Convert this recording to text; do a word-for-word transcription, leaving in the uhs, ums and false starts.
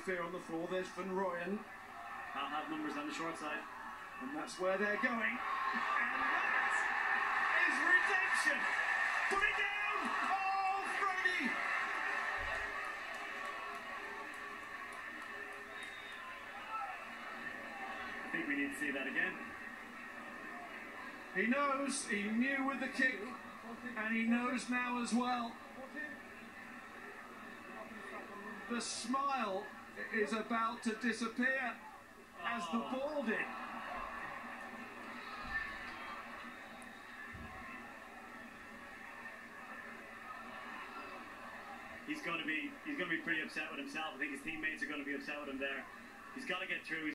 interfere on the floor. There's Van Rooyen. I'll have numbers on the short side. And that's where they're going. And that is redemption. Put it down. Oh, Freddie. I think we need to see that again. He knows. He knew with the kick. And he knows now as well. The smile is about to disappear as the ball did. He's going to be he's going to be pretty upset with himself. I think his teammates are going to be upset with him there. He's got to get through.